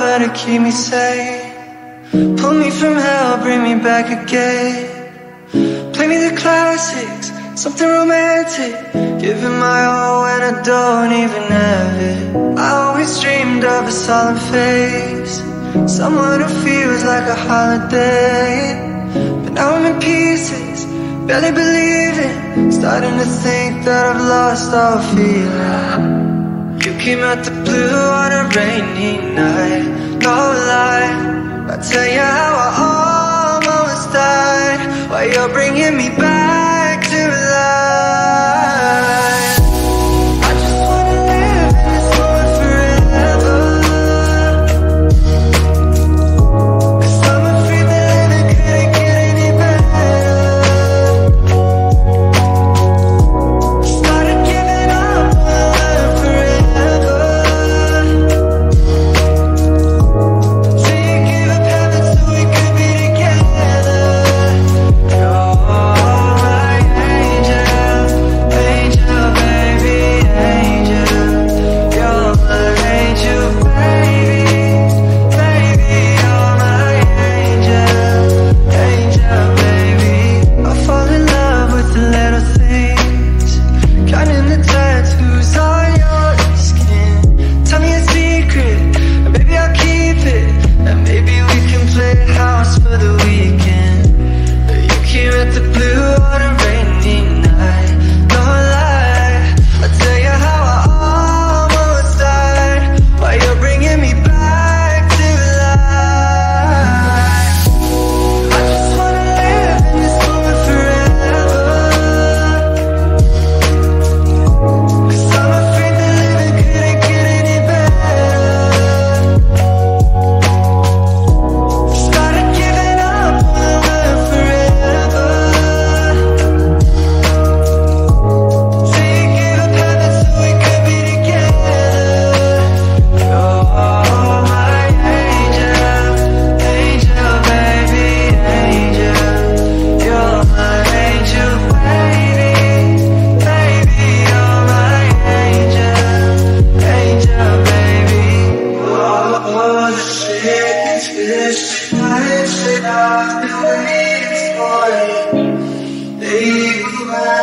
power to keep me sane. Pull me from hell, bring me back again. Play me the classics, something romantic. Give it my all when I don't even have it. I always dreamed of a solemn face, someone who feels like a holiday. But now I'm in pieces, barely believing, starting to think that I've lost all feeling. You came out the blue on a rainy night, no lie. I'll tell you how I almost died, while you're bringing me back to life. I just wanna live in this moment forever, 'cause I'm afraid that living couldn't get any better. Started giving up on love forever, till you gave up heaven so we could be together. You're my angel, angel, baby, angel. You're my angel, baby, baby. You're my angel, angel, baby. I fall in love with the little things, counting the tattoos on your skin. Tell me a secret, and baby I'll keep it, and maybe we can play house for the weekend. You came at the blue on a rainy night, no lie. I'll tell you how I almost died, while you're bringing me back to life. I just wanna live in this moment forever, 'cause I'm afraid that living couldn't get any better. Started giving up on love forever, till you gave up heaven so we could be together. You're my angel, angel, baby, angel. You're my angel, baby, baby. You're my angel, angel, baby. Oh, the sickness nights that I've been waiting for you. They go by